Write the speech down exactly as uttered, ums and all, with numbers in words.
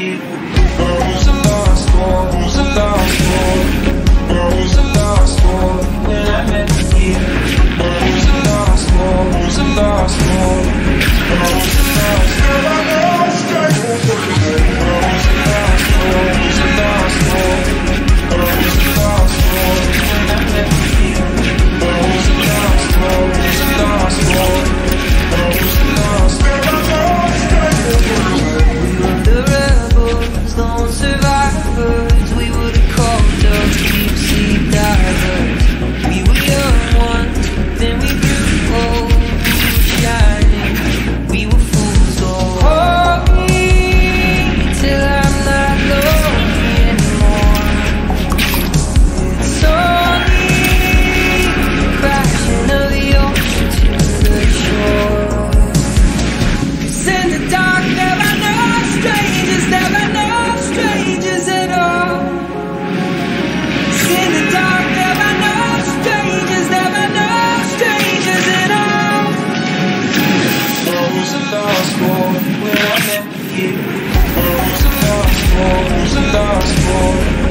you. Who's the last one? Who's the last one? Who's the last one when I met you? Who's the last one? Who's the last one? Who's the last one? I lost it. Who's the last one? Who's the last one? Who's the last one when I met you? Who's the last one? Who's the last one? Who's the last one? The rebels, lone survivors, we were the cold up deep sea divers. We were young ones, then we grew old, we were shining, we were fools. So hold me till I'm not lonely anymore. It's only the crashing of the ocean to the shore. 'Cause in the dark never know strangers, never know strangers at all. 'Cause in the dark never know strangers, never know strangers at all. Who's the last one when I met you? Who's the last one? Who's the last one?